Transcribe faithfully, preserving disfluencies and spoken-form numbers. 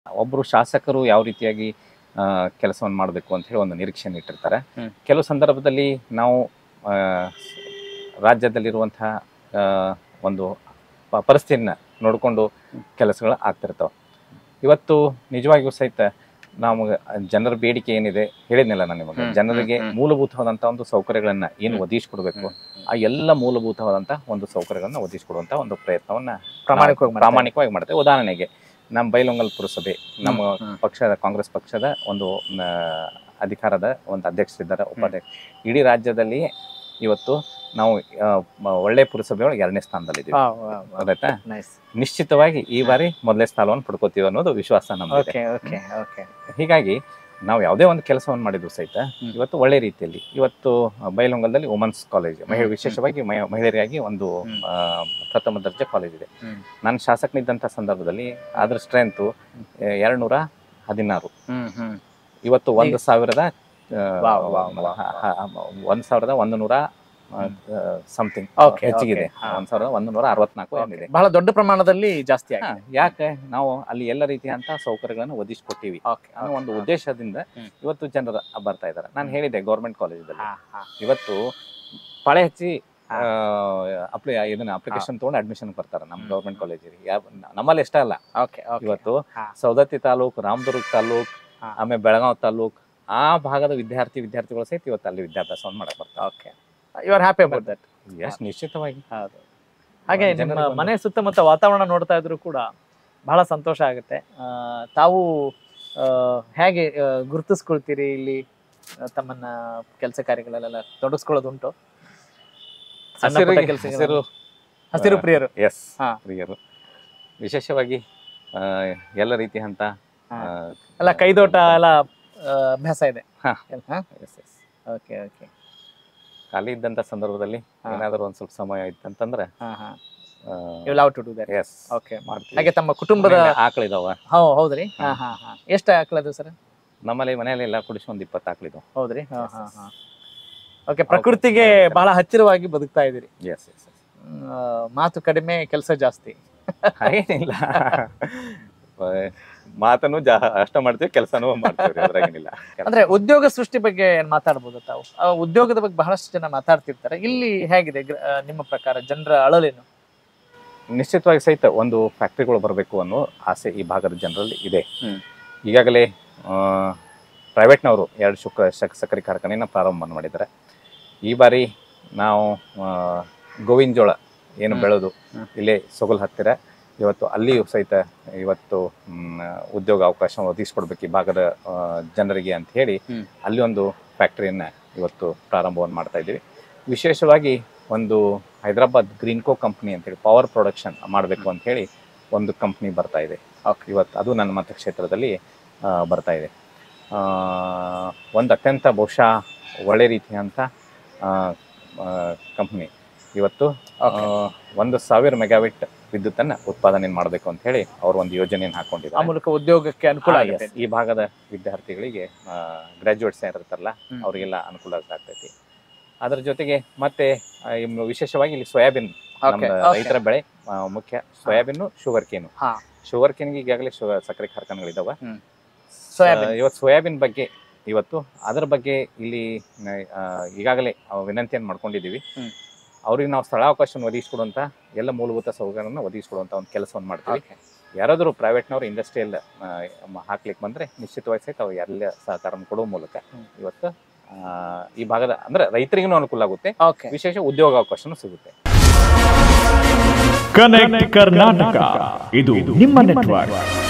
ಒಬ್ಬರು ಶಾಸಕರು ಯಾವ ರೀತಿಯಾಗಿ ಕೆಲಸವನ್ನು ಮಾಡಬೇಕು ಅಂತ ಹೇಳಿ ಒಂದು ನಿರೀಕ್ಷೆಯನ್ನು ಇಟ್ಟಿರ್ತಾರೆ. ಕೆಲವು ಸಂದರ್ಭದಲ್ಲಿ ನಾವು ರಾಜ್ಯದಲ್ಲಿರುವಂತಹ ಒಂದು ಪರಿಸ್ಥಿತಿಯನ್ನು ನೋಡಿಕೊಂಡು ಕೆಲಸಗಳು ಆಗ್ತಿರ್ತಾವೆ. ಇವತ್ತು ನಿಜವಾಗಿಯೂ ಸಹಿತ ನಾವು ಜನರ ಬೇಡಿಕೆ ಏನಿದೆ ಹೇಳಿದ್ನಲ್ಲ ನಾನು ನಿಮಗೆ, ಜನರಿಗೆ ಮೂಲಭೂತವಾದಂಥ ಒಂದು ಸೌಕರ್ಯಗಳನ್ನ ಏನು ಒದಗಿಸ್ಕೊಡ್ಬೇಕು ಆ ಎಲ್ಲ ಮೂಲಭೂತವಾದಂಥ ಒಂದು ಸೌಕರ್ಯಗಳನ್ನ ಒದಗಿಸ್ಕೊಡುವಂಥ ಒಂದು ಪ್ರಯತ್ನವನ್ನ ಪ್ರಾಮಾಣಿಕವಾಗಿ ಪ್ರಾಮಾಣಿಕವಾಗಿ ಮಾಡ್ತೇವೆ. ಉದಾಹರಣೆಗೆ ನಮ್ಮ ಬೈಲಹೊಂಗಲ ಪುರಸಭೆ ನಮ್ಮ ಪಕ್ಷದ ಕಾಂಗ್ರೆಸ್ ಪಕ್ಷದ ಒಂದು ಅಧಿಕಾರದ ಒಂದು ಅಧ್ಯಕ್ಷರಿದ್ದಾರೆ, ಉಪಾಧ್ಯಕ್ಷ. ಇಡೀ ರಾಜ್ಯದಲ್ಲಿ ಇವತ್ತು ನಾವು ಒಳ್ಳೆ ಪುರಸಭೆ ಒಳಗೆ ಎರಡನೇ ಸ್ಥಾನದಲ್ಲಿದ್ದೀವಿ. ಗೊತ್ತಾಯ್ತಾ? ನಿಶ್ಚಿತವಾಗಿ ಈ ಬಾರಿ ಮೊದಲನೇ ಸ್ಥಾನವನ್ನು ಪಡ್ಕೋತೀವಿ ಅನ್ನೋದು ವಿಶ್ವಾಸ ನಮಗೆ. ಹೀಗಾಗಿ ನಾವು ಯಾವುದೇ ಒಂದು ಕೆಲಸವನ್ನು ಮಾಡಿದ್ರು ಸಹಿತ ಇವತ್ತು ಒಳ್ಳೆ ರೀತಿಯಲ್ಲಿ ಇವತ್ತು ಬೈಲಹೊಂಗಲದಲ್ಲಿ ವುಮೆನ್ಸ್ ಕಾಲೇಜ್ ಮಹಿಳೆ ವಿಶೇಷವಾಗಿ ಮಹಿಳೆಯರಿಗಾಗಿ ಒಂದು ಪ್ರಥಮ ದರ್ಜೆ ಕಾಲೇಜ್ ಇದೆ. ನಾನು ಶಾಸಕನಿದ್ದಂಥ ಸಂದರ್ಭದಲ್ಲಿ ಅದ್ರ ಸ್ಟ್ರೆಂತು ಎರಡು ನೂರ ಹದಿನಾರು ಇವತ್ತು ಒಂದು ಸಾವಿರದ ಒಂದ್ ಸಾವಿರದ ಒಂದು ನೂರ ಸಮಥಿಂಗ್ ಹೆಚ್ಚಿಗಿದೆ. ಒಂದ್ ಸಾವಿರದ ಒಂದು ನೂರ ಅರವತ್ನಾಲ್ಕು ಆಗಿದೆ. ಬಹಳ ದೊಡ್ಡ ಪ್ರಮಾಣದಲ್ಲಿ ಜಾಸ್ತಿ ಆಗಿದೆ. ಯಾಕೆ ನಾವು ಅಲ್ಲಿ ಎಲ್ಲ ರೀತಿಯಂತ ಸೌಕರ್ಯಗಳನ್ನು ಒದಗಿಸ್ಕೊಟ್ಟಿವಿ ಅನ್ನೋ ಒಂದು ಉದ್ದೇಶದಿಂದ ಇವತ್ತು ಜನರು ಬರ್ತಾ ಇದ್ದಾರೆ. ನಾನು ಹೇಳಿದೆ ಗೌರ್ಮೆಂಟ್ ಕಾಲೇಜಲ್ಲಿ ಇವತ್ತು ಪಳೆ ಹಚ್ಚಿ ಅಪ್ಲೈ ಇದನ್ನ ಅಪ್ಲಿಕೇಶನ್ ತಗೊಂಡು ಅಡ್ಮಿಷನ್ ಬರ್ತಾರೆ ನಮ್ಮ ಗೌರ್ಮೆಂಟ್ ಕಾಲೇಜಿಗೆ. ನಮ್ಮಲ್ಲಿ ಎಷ್ಟ ಅಲ್ಲ, ಇವತ್ತು ಸೌದತ್ತಿ ತಾಲೂಕ್, ರಾಮದುರ್ಗ ತಾಲೂಕ್, ಆಮೇಲೆ ಬೆಳಗಾವ್ ತಾಲೂಕ್ ಆ ಭಾಗದ ವಿದ್ಯಾರ್ಥಿ ವಿದ್ಯಾರ್ಥಿಗಳು ಸಹಿತ ಇವತ್ತು ಅಲ್ಲಿ ವಿದ್ಯಾಭ್ಯಾಸವನ್ನು ಮಾಡಕ್ ಬರ್ತಾರೆ. Okay, you are happy about that? Yes, ನಿಶ್ಚಿತವಾಗಿ. ಹೌದು. ಹಾಗೆ ನಿಮ್ಮ ಮನೆ ಸುತ್ತಮುತ್ತ ವಾತಾವರಣ ನೋಡ್ತಾ ಇದ್ರು ಕೂಡ ಬಹಳ ಸಂತೋಷ ಆಗುತ್ತೆ. ತಾವು ಹೇಗೆ ಗುರುತಿಸ್ಕೊಳ್ತೀರಿ ಇಲ್ಲಿ ತಮ್ಮನ್ನ ಕೆಲಸ ಕಾರ್ಯಗಳಲ್ಲೆಲ್ಲ ತೊಡಗಿಸ್ಕೊಳ್ಳೋದುಂಟು? ಹಸಿರು ಹಸಿರು ಪ್ರಿಯರು. ಎಸ್, ಪ್ರಿಯರು. ವಿಶೇಷವಾಗಿ ಎಲ್ಲ ರೀತಿಯಂತ ಎಲ್ಲ ಕೈದೋಟ ಎಲ್ಲ ಅಭ್ಯಾಸ ಇದೆ. Okay okay. ಖಾಲಿ ಇದ್ದಂತ ಸಂದರ್ಭದಲ್ಲಿ ಏನಾದರೂ ಒಂದ್ ಸ್ವಲ್ಪ ಸಮಯ ಇತ್ತಂತಂದ್ರೆ ಹಾಗೆ ತಮ್ಮ ಕುಟುಂಬದ ಆಕಳಿದಾವ. ಹೌದ್ರಿ? ಎಷ್ಟ ಆಕಳದು ಸರ್? ನಮ್ಮಲ್ಲಿ ಮನೆಯಲ್ಲಿ ಎಲ್ಲ ಕುಡಿಸಿ ಒಂದ್ ಇಪ್ಪತ್ತು ಆಕಳಿದಾವ. ಹೌದ್ರಿ? ಓಕೆ, ಪ್ರಕೃತಿಗೆ ಬಹಳ ಹತ್ತಿರವಾಗಿ ಬದುಕ್ತಾ ಇದೀರಿ. Yes yes. ಮಾತು ಕಡಿಮೆ, ಕೆಲಸ ಜಾಸ್ತಿ. ಏನಿಲ್ಲ, ಮಾತನ್ನು ಜಾ ಅಷ್ಟ ಮಾಡ್ತೀವಿ, ಕೆಲಸನೂ ಮಾಡ್ತೀವಿ, ಅದ್ರಾಗೇನಿಲ್ಲ. ಅಂದ್ರೆ ಉದ್ಯೋಗ ಸೃಷ್ಟಿ ಬಗ್ಗೆ ಏನ್ ಮಾತಾಡ್ಬೋದು ತಾವು? ಉದ್ಯೋಗದ ಬಗ್ಗೆ ಬಹಳಷ್ಟು ಜನ ಮಾತಾಡ್ತಿರ್ತಾರೆ. ಇಲ್ಲಿ ಹೇಗಿದೆ ನಿಮ್ಮ ಪ್ರಕಾರ ಜನರ ಅಳಲೇನು? ನಿಶ್ಚಿತವಾಗಿ ಸಹಿತ ಒಂದು ಫ್ಯಾಕ್ಟ್ರಿಗಳು ಬರಬೇಕು ಅನ್ನೋ ಆಸೆ ಈ ಭಾಗದ ಜನರಲ್ಲಿ ಇದೆ. ಈಗಾಗಲೇ ಪ್ರೈವೇಟ್ನವರು ಎರಡು ಶುಕ್ರ ಸಕ್ಕರೆ ಕಾರ್ಖಾನೆಯನ್ನು ಪ್ರಾರಂಭ ಮಾಡಿದ್ದಾರೆ. ಈ ಬಾರಿ ನಾವು ಗೋವಿನ ಜೋಳ ಏನು ಬೆಳೆದು ಇಲ್ಲೇ ಸೊಗಲ್ ಹತ್ತಿರ ಇವತ್ತು ಅಲ್ಲಿಯೂ ಸಹಿತ ಇವತ್ತು ಉದ್ಯೋಗ ಅವಕಾಶ ಒದಗಿಸ್ಕೊಡ್ಬೇಕು ಈ ಭಾಗದ ಜನರಿಗೆ ಅಂತ ಹೇಳಿ ಅಲ್ಲಿ ಒಂದು ಫ್ಯಾಕ್ಟರಿಯನ್ನ ಇವತ್ತು ಪ್ರಾರಂಭವನ್ನು ಮಾಡ್ತಾ ಇದ್ದೀವಿ. ವಿಶೇಷವಾಗಿ ಒಂದು ಹೈದರಾಬಾದ್ ಗ್ರೀನ್ಕೋ ಕಂಪ್ನಿ ಅಂತೇಳಿ ಪವರ್ ಪ್ರೊಡಕ್ಷನ್ ಮಾಡಬೇಕು ಅಂತ ಹೇಳಿ ಒಂದು ಕಂಪ್ನಿ ಬರ್ತಾ ಇದೆ ಇವತ್ತು. ಅದು ನನ್ನ ಮತಕ್ಷೇತ್ರದಲ್ಲಿ ಬರ್ತಾ ಇದೆ. ಒಂದು ಅತ್ಯಂತ ಬಹುಶಃ ಒಳ್ಳೆ ರೀತಿಯಂಥ ಕಂಪ್ನಿ ಇವತ್ತು ಒಂದು ಸಾವಿರ ಮೆಗಾವಿಟ್ ವಿದ್ಯುತ್ತನ್ನ ಉತ್ಪಾದನೆ ಮಾಡಬೇಕು ಅಂತ ಹೇಳಿ ಅವರು ಒಂದು ಯೋಜನೆಯನ್ನು ಹಾಕೊಂಡಿದ್ದಾರೆ. ಆ ಮೂಲಕ ಉದ್ಯೋಗಕ್ಕೆ ಅನುಕೂಲ ಆಗುತ್ತೆ. ಈ ಭಾಗದ ವಿದ್ಯಾರ್ಥಿಗಳಿಗೆ ಗ್ರಾಜುಯೇಟ್ಸ್ ಇರುತ್ತಾರಲ್ಲ ಅವರಿಗೆಲ್ಲ ಅನುಕೂಲ ಆಗ್ತೈತಿ. ಅದರ ಜೊತೆಗೆ ಮತ್ತೆ ವಿಶೇಷವಾಗಿ ಇಲ್ಲಿ ಸೋಯಾಬೀನ್ ರೈತರ ಬೆಳೆ ಮುಖ್ಯ. Soybean, sugar cane. ಶುಗರ್ ಕೇನ್ಗೆ ಈಗಾಗಲೇ ಸಕ್ಕರೆ ಕಾರ್ಖಾನೆಗಳಿದಾವೆ. ಇವತ್ತು ಸೋಯಾಬೀನ್ ಬಗ್ಗೆ ಇವತ್ತು ಅದರ ಬಗ್ಗೆ ಇಲ್ಲಿ ಈಗಾಗಲೇ ವಿನಂತಿಯನ್ನು ಮಾಡ್ಕೊಂಡಿದ್ದೀವಿ. ಅವ್ರಿಗೆ ನಾವು ಸ್ಥಳಾವಕಾಶ ಒದಗಿಸ್ಕೊಡುವಂಥ ಎಲ್ಲ ಮೂಲಭೂತ ಸೌಕರ್ಯವನ್ನು ಒದಗಿಸ್ಕೊಡುವಂಥ ಒಂದು ಕೆಲಸವನ್ನು ಮಾಡ್ತೀವಿ. ಯಾರಾದರೂ ಪ್ರೈವೇಟ್ನವರು ಇಂಡಸ್ಟ್ರಿಯಲ್ ಹಾಕ್ಲಿಕ್ಕೆ ಬಂದರೆ ನಿಶ್ಚಿತವಾಗಿ ಸಹಿತ ಅವ್ರು ಎಲ್ಲ ಸಹಕಾರವನ್ನು ಕೊಡುವ ಮೂಲಕ ಇವತ್ತು ಈ ಭಾಗದ ಅಂದ್ರೆ ರೈತರಿಗೂ ಅನುಕೂಲ ಆಗುತ್ತೆ, ವಿಶೇಷ ಉದ್ಯೋಗಾವಕಾಶನೂ ಸಿಗುತ್ತೆ. ಕನೆಕ್ಟ್ ಕರ್ನಾಟಕ, ಇದು ನಿಮ್ಮ ನೆಟ್ವರ್ಕ್.